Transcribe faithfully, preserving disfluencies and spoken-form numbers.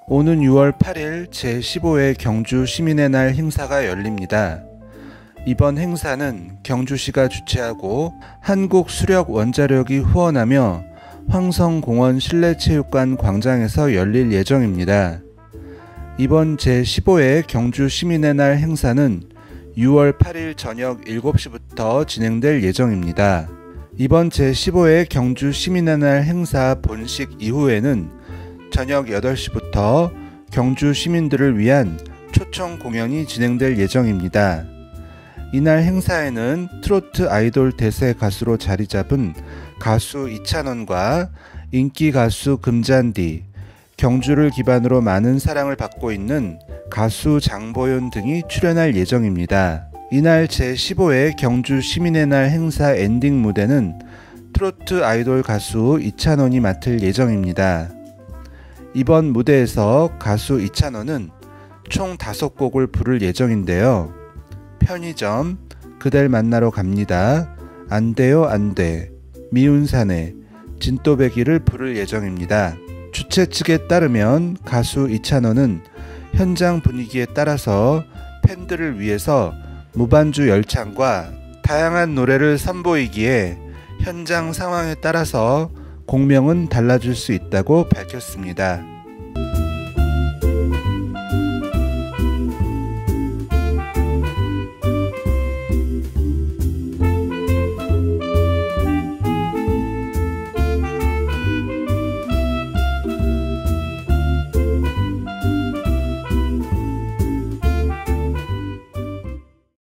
오는 유월 팔일 제십오 회 경주 시민의 날 행사가 열립니다. 이번 행사는 경주시가 주최하고 한국수력원자력이 후원하며 황성공원 실내체육관 광장에서 열릴 예정입니다. 이번 제십오 회 경주 시민의 날 행사는 유월 팔일 저녁 일곱 시부터 진행될 예정입니다. 이번 제십오 회 경주 시민의 날 행사 본식 이후에는 저녁 여덟 시부터 경주 시민들을 위한 초청 공연이 진행될 예정입니다. 이날 행사에는 트로트 아이돌 대세 가수로 자리잡은 가수 이찬원과 인기 가수 금잔디, 경주를 기반으로 많은 사랑을 받고 있는 가수 장보윤 등이 출연할 예정입니다. 이날 제십오 회 경주 시민의 날 행사 엔딩 무대는 트로트 아이돌 가수 이찬원이 맡을 예정입니다. 이번 무대에서 가수 이찬원은 총 다섯 곡을 부를 예정인데요. 편의점, 그댈 만나러 갑니다, 안돼요 안돼, 미운 사내, 진또배기를 부를 예정입니다. 주최 측에 따르면 가수 이찬원은 현장 분위기에 따라서 팬들을 위해서 무반주 열창과 다양한 노래를 선보이기에 현장 상황에 따라서 공명은 달라질 수 있다고 밝혔습니다.